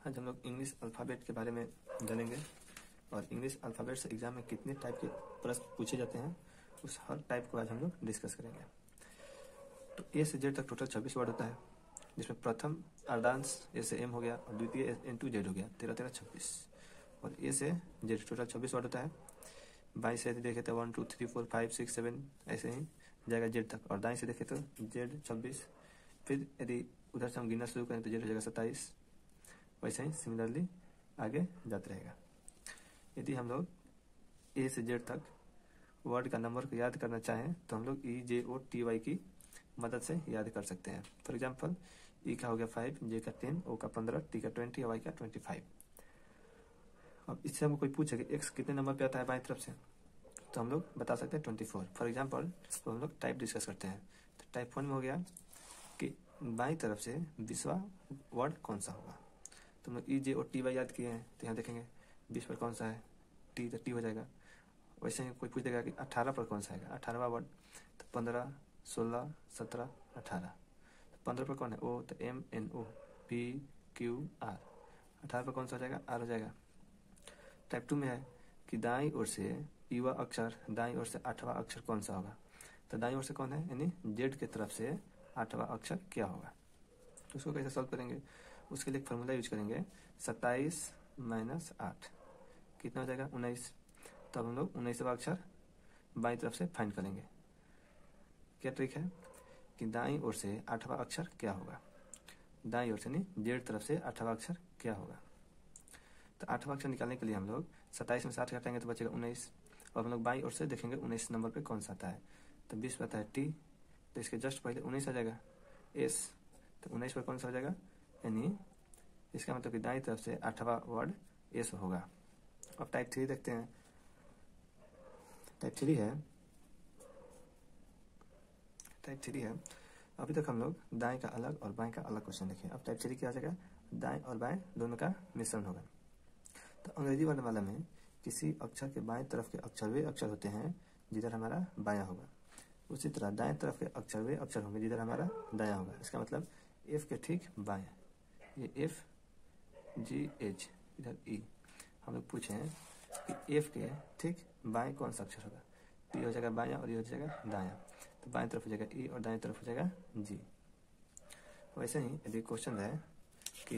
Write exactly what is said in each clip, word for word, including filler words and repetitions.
आज हम लोग इंग्लिश अल्फ़ाबेट के बारे में जानेंगे और इंग्लिश अल्फ़ाबेट से एग्जाम में कितने टाइप के प्रश्न पूछे जाते हैं उस हर टाइप को आज हम लोग डिस्कस करेंगे। तो ए से जेड तक टोटल छब्बीस वर्ड होता है, जिसमें प्रथम अर्धांश ए से एम हो गया और द्वितीय एन टू जेड हो गया, तेरह तेरह छब्बीस। और ए से जेड टोटल छब्बीस वर्ड होता है। बाई से यदि देखे तो one two three four five six seven ऐसे ही जाएगा जेड तक, और दाएं से देखे तो जेड छब्बीस। फिर यदि उधर से हम गिनना शुरू करें तो जेड हो जाएगा सत्ताईस। वैसे ही सिमिलरली आगे जाते रहेगा। यदि हम लोग ए से जेड तक वर्ड का नंबर को याद करना चाहें तो हम लोग ई जे ओ टी वाई की मदद से याद कर सकते हैं। फॉर एग्जाम्पल ई का हो गया फाइव, जे का टेन, ओ का पंद्रह, टी का ट्वेंटी, वाई का ट्वेंटी फाइव। अब इससे हमको कोई पूछे कि एक्स कितने नंबर पे आता है बाएं तरफ से, तो हम लोग बता सकते हैं ट्वेंटी फोर। फॉर एग्जाम्पल तो हम लोग टाइप डिस्कस करते हैं। तो टाइप वन में हो गया कि बाईं तरफ से बीसवा वर्ड कौन सा होगा। तो हम लोग ई जे और टी वाई याद किए हैं, तो यहाँ देखेंगे बीस पर कौन सा है, टी तो टी हो जाएगा। वैसे ही कोई पूछ देगा कि अठारह पर कौन सा आएगा, अठारहवा वर्ड, तो पंद्रह, सोलह, सत्रह, अठारह। पंद्रह पर कौन है, ओ, तो M N O, P Q R. अठारह पर कौन सा हो जाएगा, आर हो जाएगा। टाइप टू में है कि दाईं ओर से ईवा अक्षर, दाईं ओर से आठवां अक्षर कौन सा होगा। तो दाईं ओर से कौन है, यानी जेड की तरफ से आठवां अक्षर क्या होगा। तो उसको कैसे सॉल्व करेंगे, उसके लिए एक फॉर्मूला यूज करेंगे, सत्ताईस माइनस आठ कितना हो जाएगा, उन्नीस। तो अब हम लोग उन्नीसवा अक्षर बाईं तरफ से फाइंड करेंगे। क्या ट्रिक है कि दाईं ओर से आठवां अक्षर क्या होगा, दाईं ओर से नहीं जेड तरफ से आठवां अक्षर क्या होगा। तो आठवां अक्षर निकालने के लिए हम लोग सत्ताईस में से आठ घटाएंगे तो बचेगा उन्नीस। और हम लोग बाईं ओर से देखेंगे उन्नीस नंबर पे कौन सा आता है। तो बीस पे आता है टी, तो इसके जस्ट पहले उन्नीस आ जाएगा। एस, तो उन्नीस पर कौन सा हो जाएगा, यानी इसका मतलब कि दाईं तरफ से आठवां वर्ड एस होगा। अब टाइप थ्री देखते हैं। टाइप थ्री है टाइप थ्री है अभी तक हम लोग दाएं का अलग और बाएं का अलग क्वेश्चन देखे। अब टाइप थ्री क्या आ जाएगा, दाएं और बाएं दोनों का मिश्रण होगा। तो अंग्रेजी वर्णमाला में किसी अक्षर के बाएं तरफ के अक्षर वे अक्षर होते हैं जिधर हमारा बायां होगा। उसी तरह दाएं तरफ के अक्षर वे अक्षर होंगे जिधर हमारा दायां होगा। इसका मतलब एफ के ठीक बाएं, ये एफ, जी, एच, इधर ई। हम लोग पूछे हैं कि एफ के ठीक बाएं कौन सा अक्षर होगा। तो ये हो जाएगा बायां और ये हो जाएगा दायां। तो बाएं तरफ हो जाएगा ई और दाएं तरफ हो जाएगा जी। वैसे ही यदि क्वेश्चन है कि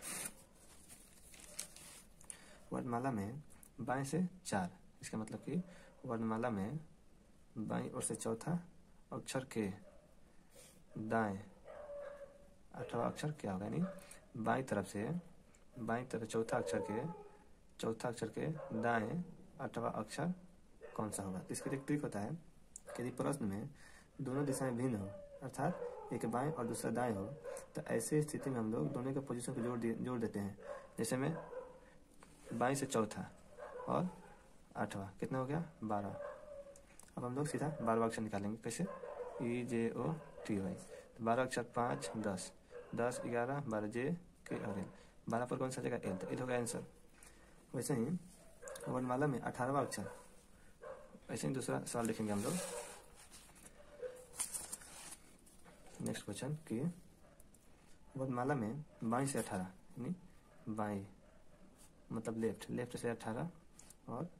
वर्णमाला में बाएं से चार, इसका मतलब कि वर्णमाला में बाईं ओर से चौथा अक्षर के दाएं आठवां अक्षर क्या होगा, यानी बाईं तरफ से बाईं तरफ चौथा अक्षर के चौथा अक्षर के दाएं आठवां अक्षर कौन सा होगा। तो इसके लिए ट्रिक होता है कि यदि प्रश्न में दोनों दिशाएं भिन्न हो, अर्थात एक बाएं और दूसरा दाएं हो, तो ऐसे स्थिति में हम लोग दोनों के पोजीशन को जोड़ जोड़ देते हैं। जैसे में बाईं से चौथा और आठवां कितना हो गया, बारह। अब हम लोग सीधा बारहवां अक्षर निकालेंगे। कैसे, ई जे ओ टी वाई। तो बारह अक्षर पाँच, दस, दस, ग्यारह, बारह, जे के और एल। बारह पर कौन सा जगह, एल, तो एल होगा आंसर। वैसे ही वर्णमाला में अठारहवां अक्षर, वैसे ही दूसरा सवाल देखेंगे हम लोग। नेक्स्ट क्वेश्चन कि वर्णमाला में बाईं से अठारह, यानी बाईं मतलब लेफ्ट, लेफ्ट से अठारह, और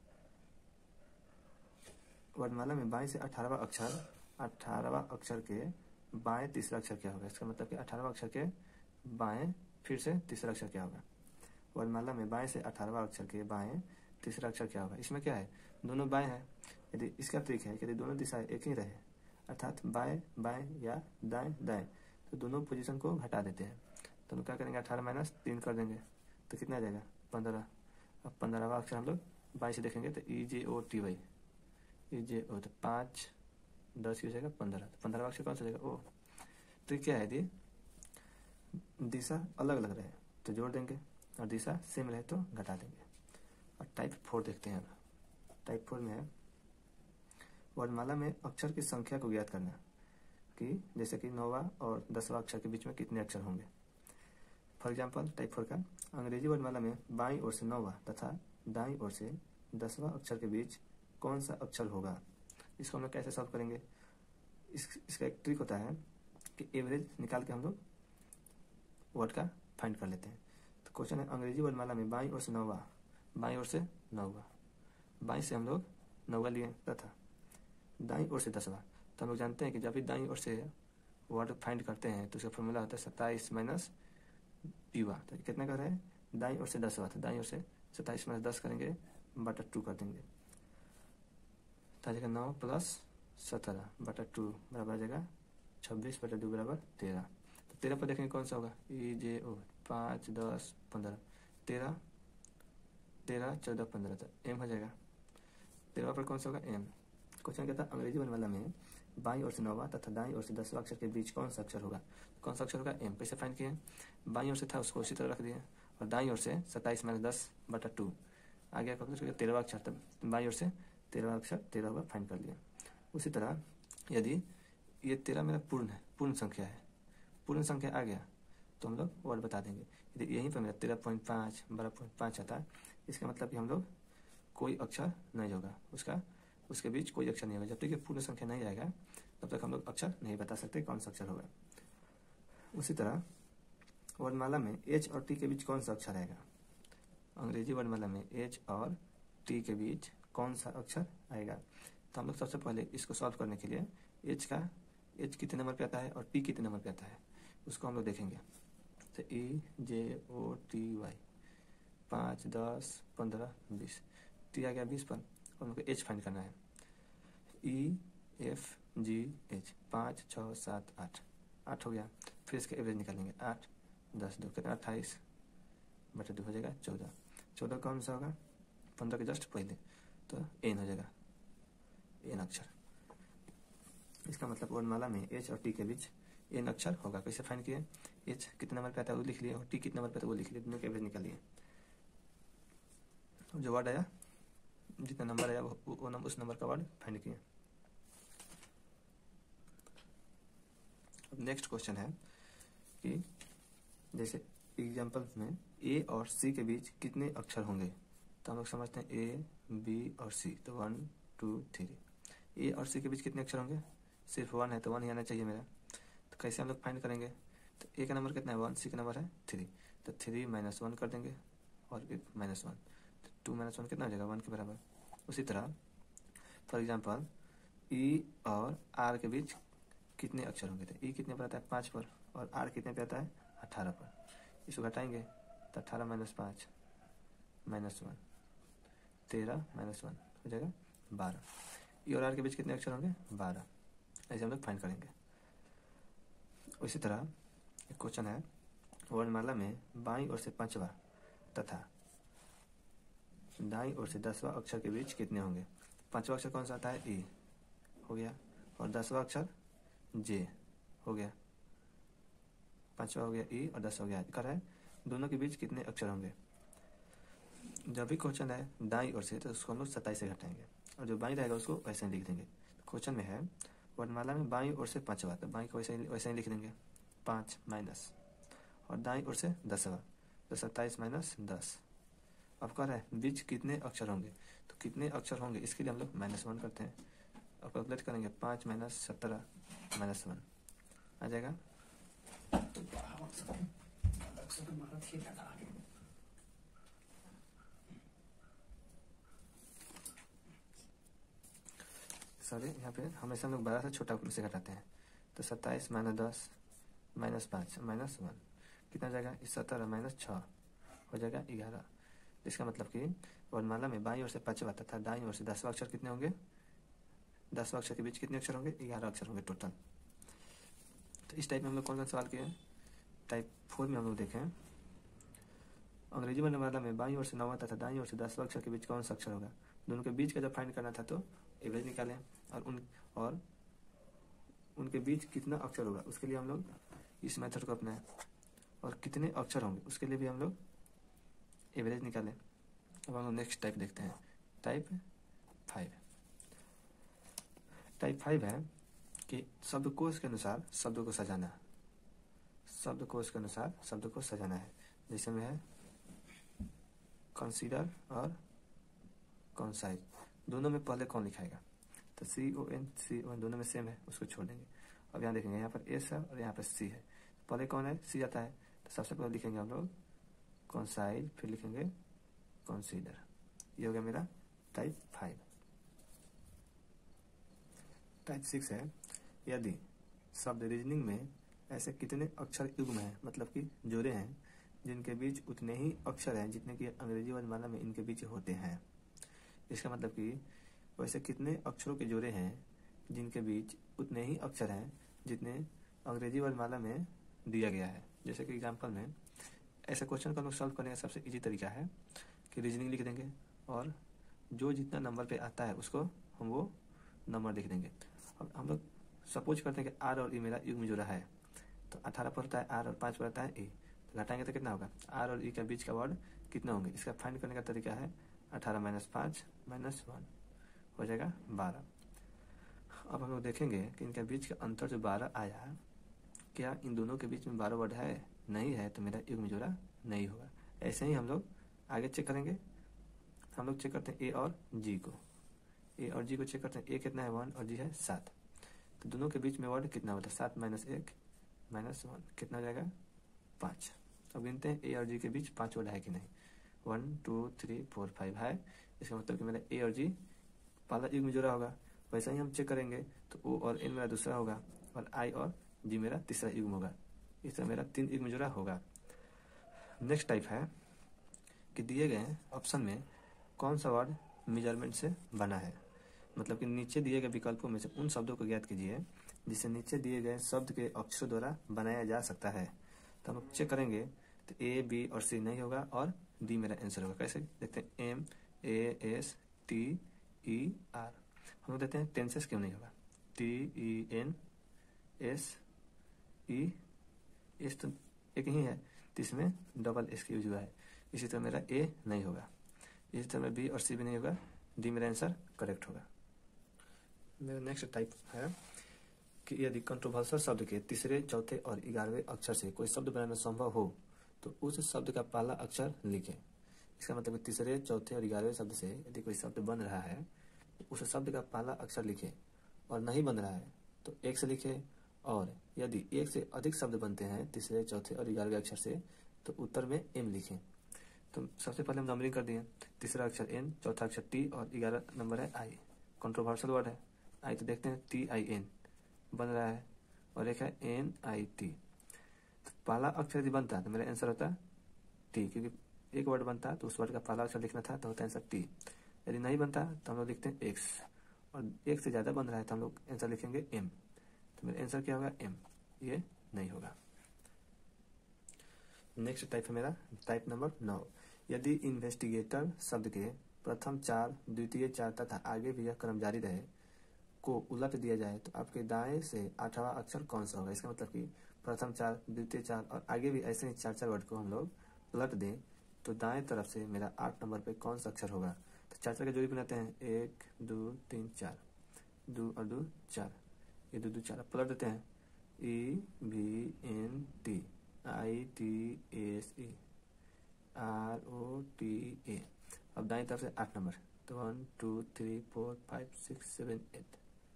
वर्णमाला में बाईं से अठारहवां अक्षर, अठारहवां अक्षर के बाएं तीसरा अक्षर क्या होगा। इसका मतलब कि अठारहवां अक्षर के बाएं फिर से तीसरा अक्षर क्या होगा। वर्णमाला में बाएं से अठारहवां अक्षर के बाएं तीसरा अक्षर क्या होगा। इसमें क्या है, दोनों बाएं हैं। यदि इसका ट्रिक है कि यदि दोनों दिशाएं एक ही रहे, अर्थात बाएं बाएं या दाएं दाएं, तो दोनों पोजीशन को घटा देते हैं। तो हम क्या करेंगे, अठारह माइनस तीन कर देंगे तो कितना आ जाएगा, पंद्रह। अब पंद्रहवा अक्षर हम लोग बाएं से देखेंगे तो ई जे ओ टी वाई, ई जे ओ, तो पाँच, दस हो जाएगा पंद्रह। तो पंद्रहवा अक्षर कौन सा जाएगा, ओ। ट्रिक क्या है, यदि दिशा अलग अलग रहे तो जोड़ देंगे और दिशा सेम रहे तो घटा देंगे। और टाइप फोर देखते हैं। टाइप फोर में है वर्णमाला में अक्षर की संख्या को ज्ञात करना, कि जैसे कि नौवा और दसवां अक्षर के बीच में कितने अक्षर होंगे। फॉर एग्जाम्पल टाइप फोर का, अंग्रेजी वर्णमाला में बाईं ओर से नौवा तथा दाईं ओर से दसवां अक्षर के बीच कौन सा अक्षर होगा। इसको हम लोग कैसे सॉल्व करेंगे, इस, इसका एक ट्रिक होता है कि एवरेज निकाल के हम लोग वर्ड का फाइंड कर लेते हैं। तो क्वेश्चन है अंग्रेजी वर्णमाला में बाईं ओर से नौवा, बाईं ओर से नौवा, बाईं से हम लोग नौवा लिए तथा दाईं ओर से दसवा। तो हम लोग जानते हैं कि जब भी दाईं ओर से वर्ड फाइंड करते हैं तो उसका फॉर्मूला होता है सत्ताईस माइनस पीवा। तो कितना कर रहे हैं, दाईं ओर से दसवा, तो दाईं ओर से सत्ताईस माइनस दस करेंगे बटा टू कर देंगे, तो आ जाएगा नौ प्लस सत्रह बटा टू बराबर आ जाएगा छब्बीस बटा दो बराबर तेरह। तो तेरह पर देखेंगे कौन सा होगा, ई जे ओ, पाँच दस पंद्रह, तेरह तेरह चौदह पंद्रह, तो एम हो जाएगा। तेरह पर कौन सा होगा, एम। क्वेश्चन कहता है अंग्रेजी वर्णमाला में बाईं ओर से नौवा तथा दाईं ओर से दसवां अक्षर के बीच कौन सा अक्षर होगा। कौन सा अक्षर होगा, एम। कैसे फाइंड किए, बाईं ओर से था उसको उसी तरह रख दिए और दाईं ओर से सत्ताईस माइनस दस बटा टू आ गया कौन तेरहवा अक्षर, तब बाईं ओर से तेरहवा अक्षर तेरह होगा, फाइंड कर लिया। उसी तरह यदि ये तेरह मेरा पूर्ण है, पूर्ण संख्या है, पूर्ण संख्या आ गया तो हम लोग वर्ड बता देंगे। यदि यहीं पर मेरा तेरह पॉइंट पाँच बारह पॉइंट पाँच आता है, इसका मतलब कि हम लोग कोई अक्षर नहीं होगा, उसका उसके बीच कोई अक्षर नहीं होगा। जब तक ये पूर्ण संख्या नहीं आएगा तब तक हम लोग अक्षर नहीं बता सकते कौन सा अक्षर होगा। उसी तरह वर्णमाला में एच और टी के बीच कौन सा अक्षर आएगा, अंग्रेजी वर्णमाला में एच और टी के बीच कौन सा अक्षर आएगा। तो हम लोग सबसे पहले इसको सॉल्व करने के लिए एच का एच कितने नंबर पे आता है और टी कितने नंबर पे आता है उसको हम लोग देखेंगे। तो ई जे ओ टी वाई, पाँच दस पंद्रह बीस, टी आ गया बीस पर और हमको एच फाइंड करना है। ई एफ जी एच, पाँच छः सात आठ, आठ हो गया। फिर इसका एवरेज निकालेंगे, आठ दस दो कितना अट्ठाईस बटे दो हो जाएगा चौदह। चौदह कौन सा होगा, पंद्रह के जस्ट पहले, तो एन हो जाएगा, एन अक्षर। इसका मतलब वर्णमाला में एच और टी के बीच एन अक्षर होगा। कैसे फाइंड किए, एच कितने नंबर पे आता है वो लिख लिए और टी कितने नंबर पे आता है वो लिख लिए, दोनों के एवरेज निकालिए। जो वर्ड आया, जितना नंबर आया वो, वो नंबर उस नंबर का वर्ड फाइंड किए। अब नेक्स्ट क्वेश्चन है कि जैसे एग्जाम्पल में ए और सी के बीच कितने अक्षर होंगे। तो हम लोग समझते हैं ए बी और सी, तो वन टू थ्री। ए और सी के बीच कितने अक्षर होंगे, सिर्फ वन है तो वन ही आना चाहिए मेरा। तो कैसे हम लोग फाइंड करेंगे, तो ए का नंबर कितना है वन, सी का नंबर है थ्री, तो थ्री माइनस वन कर देंगे और एक माइनस वन, तो टू माइनस वन कितना हो जाएगा, वन के बराबर। उसी तरह फॉर एग्जाम्पल ई और आर के बीच कितने अक्षर होंगे, तो ई कितने पर आता है पाँच पर और आर कितने पे आता है अठारह पर। इसको घटाएंगे तो अठारह माइनस पाँच माइनस वन, तेरह माइनस वन हो जाएगा बारह। ई और आर के बीच कितने अक्षर होंगे, बारह। ऐसे हम लोग फाइंड करेंगे। उसी तरह एक क्वेश्चन है वर्णमाला में बाईं ओर से पांचवा तथा दाईं ओर से दसवां अक्षर के बीच कितने होंगे। पांचवा अक्षर कौन सा आता है, ई हो गया, और दसवां अक्षर जे हो गया। पांचवा हो गया ई और दस हो गया, कर है दोनों के बीच कितने अक्षर होंगे। जब भी क्वेश्चन है दाईं ओर से तो उसको हम लोग सत्ताईस से घटाएंगे और जो बाईं रहेगा उसको वैसे ही लिख देंगे। क्वेश्चन में है वर्णमाला में बाईं ओर से पांचवा, तो बाईं को वैसे ही वैसे ही लिख देंगे पाँच माइनस, और दाईं ओर से दसवा तो सत्ताईस माइनस दस। अब कह रहा है बीच कितने अक्षर होंगे, तो कितने अक्षर होंगे इसके लिए हम लोग माइनस वन करते हैं और कैलकुलेट करेंगे, पाँच माइनस सत्रह माइनस वन आ जाएगा सॉरी यहाँ पे हमेशा हम लोग बड़ा से छोटा से घटाते हैं। तो सत्ताईस माइनस दस माइनस पाँच माइनस वन कितना जाएगा, इस सत्रह माइनस छः हो जाएगा ग्यारह। इसका मतलब कि वर्णमाला में बाईं ओर से पांचवा तथा दाईं ओर से दसवां अक्षर कितने होंगे, दसवां अक्षर के बीच कितने अक्षर होंगे, ग्यारह अक्षर होंगे टोटल। तो इस टाइप में हम लोग कौन सा सवाल किए, टाइप फोर में हम लोग देखें अंग्रेजी वर्णमाला में बाईं ओर से नौवां तथा दाईं ओर से दसवां अक्षर के बीच कौन सा अक्षर होगा। दोनों के बीच का जब फाइंड करना था तो एवरेज निकालें और उन और उनके बीच कितना अक्षर होगा उसके लिए हम लोग इस मेथड को अपनाएं, और कितने अक्षर होंगे उसके लिए भी हम लोग एवरेज निकालें। अब हम लोग नेक्स्ट टाइप देखते हैं, टाइप फाइव। टाइप फाइव है कि शब्दकोश के अनुसार शब्दों को सजाना, शब्दकोश के अनुसार शब्दों को सजाना है। जैसे में है कंसीडर और कॉन्साइज, दोनों में पहले कौन लिखाएगा, तो सी O N C O N दोनों में सेम है, उसको छोड़ देंगे। अब यहाँ देखेंगे यहाँ पर एस है और यहाँ पर सी है, पहले कौन है, सी आता है, तो सबसे पहले लिखेंगे हम लोग कॉन्साइड, फिर लिखेंगे कंसीडर। ये हो गया मेरा टाइप फाइव। टाइप सिक्स है, यदि शब्द रीजनिंग में ऐसे कितने अक्षर युग्म हैं, मतलब कि जोड़े हैं, जिनके बीच उतने ही अक्षर हैं जितने कि अंग्रेजी वर्णमाला में इनके बीच होते हैं। इसका मतलब कि वैसे कितने अक्षरों के जोड़े हैं जिनके बीच उतने ही अक्षर हैं जितने अंग्रेजी वर्णमाला में दिया गया है। जैसे कि एग्जाम्पल में ऐसे क्वेश्चन का हम लोग सॉल्व करने का सबसे इजी तरीका है कि रीजनिंग लिख देंगे और जो जितना नंबर पे आता है उसको हम वो नंबर लिख देंगे। अब हम लोग सपोज करते हैं कि आर और ई मेरा युग्म जोड़ा है, तो अठारह पर होता है आर और पाँच पर होता है ई, तो घटाएंगे तो कितना होगा, आर और ई के बीच का वर्ड कितना होंगे। इसका फाइंड करने का तरीका है अठारह माइनस पाँच माइनस वन हो जाएगा बारह। अब हम लोग देखेंगे कि इनके बीच का अंतर जो बारह आया, क्या इन दोनों के बीच में बारह वर्ड है, नहीं है, तो मेरा युग्म जोड़ा नहीं होगा। ऐसे ही हम लोग आगे चेक करेंगे। हम लोग चेक करते हैं ए और जी को, ए और जी को चेक करते हैं। ए कितना है वन और जी है सात, तो दोनों के बीच में वर्ड कितना होता है, सात माइनस एक माइनस वन कितना हो जाएगा पाँच। अब गिनते हैं ए और जी के बीच पाँच वर्ड है कि नहीं। One two three four five है, इसका मतलब कि मेरा ए और जी पहला युग्म जोड़ा होगा। वैसा ही हम चेक करेंगे तो ओ और एन मेरा दूसरा होगा और आई और जी मेरा तीसरा युग्म होगा। इस तरह मेरा तीन युग्म जोड़ा होगा। नेक्स्ट टाइप है कि दिए गए ऑप्शन में कौन सा वर्ड मेजरमेंट से बना है, मतलब कि नीचे दिए गए विकल्पों में से उन शब्दों को ज्ञात कीजिए जिसे नीचे दिए गए शब्द के अक्षरों द्वारा बनाया जा सकता है। तो हम चेक करेंगे तो ए बी और सी नहीं होगा और डी मेरा आंसर होगा। कैसे देखते हैं, M A S T E R. हम लोग देखते हैं टेंसेस क्यों नहीं होगा, T E N S E, S तो एक ही है तो इसमें डबल एस की यूज हुआ है। इसी तरह मेरा ए नहीं होगा, इसी तरह बी और सी भी नहीं होगा, डी मेरा आंसर करेक्ट होगा। मेरा नेक्स्ट टाइप है कि यदि कंट्रोवर्शियल शब्द के तीसरे चौथे और ग्यारहवें अक्षर से कोई शब्द बनाना संभव हो तो उस शब्द का पहला अक्षर लिखें। इसका मतलब कि तीसरे चौथे और ग्यारहवें शब्द से यदि कोई शब्द बन रहा है तो उस शब्द का पहला अक्षर लिखें, और नहीं बन रहा है तो एक से लिखें, और यदि एक से अधिक शब्द बनते हैं तीसरे चौथे और ग्यारहवें अक्षर से तो उत्तर में एम लिखें। तो सबसे पहले हम नंबरिंग कर दिए, तीसरा अक्षर एन, चौथा अक्षर टी और ग्यारह नंबर है आई। कंट्रोवर्शियल वर्ड है आई, तो देखते हैं टी आई एन बन रहा है और एक है एन आई टी। तो पहला अक्षर यदि बनता तो मेरा आंसर होता टी, क्योंकि एक वर्ड बनता तो उस वर्ड का पहला अक्षर लिखना था तो होता आंसर टी। यदि नहीं बनता तो हम लोग लिखते हैं एक्स, और एक से ज़्यादा बन रहा है तो हम लोग आंसर लिखेंगे एम। तो मेरा आंसर क्या होगा एम, ये नहीं होगा। नेक्स्ट टाइप है मेरा टाइप नंबर नौ। यदि इन्वेस्टिगेटर शब्द के प्रथम चार, द्वितीय चार तथा आगे भी यह क्रम जारी रहे को उलट दिया जाए तो आपके दाएं से आठवां अक्षर कौन सा होगा। इसका मतलब कि प्रथम चार, द्वितीय चार और आगे भी ऐसे ही चार चार वर्ड को हम लोग उलट दें तो दाएं तरफ से मेरा आठ नंबर पे कौन सा अक्षर होगा। तो चार चार का जोड़ी बनाते हैं, एक दो तीन चार, दो और दो चार, ये दो दो चार पलट देते हैं, E V N T I T S E R O T A. अब दाएं तरफ से आठ नंबर, तो one two three four five six seven eight.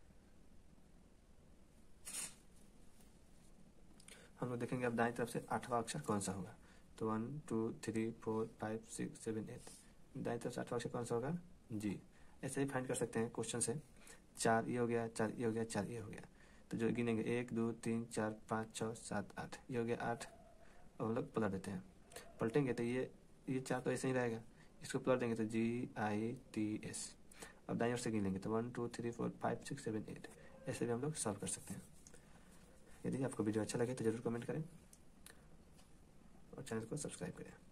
हम लोग देखेंगे अब दाएं तरफ से आठवां अक्षर कौन सा होगा। तो one two three four five six seven eight, दाएं तरफ से आठवां अक्षर कौन सा होगा, जी। ऐसे ही फाइंड कर सकते हैं क्वेश्चन से, चार ये हो गया, चार ये हो गया, चार ये हो गया, तो जो गिनेंगे एक दो तीन चार पाँच छः सात आठ, ये हो गया आठ। और हम लोग पलट देते हैं, पलटेंगे तो ये ये चार तो ऐसे ही रहेगा, इसको पलट देंगे तो जी आई टी एस। अब दाईं ओर से गिन लेंगे तो one two three four five six seven eight. ऐसे भी हम लोग सॉल्व कर सकते हैं। यदि आपको वीडियो अच्छा लगे तो जरूर कमेंट करें और चैनल को सब्सक्राइब करें।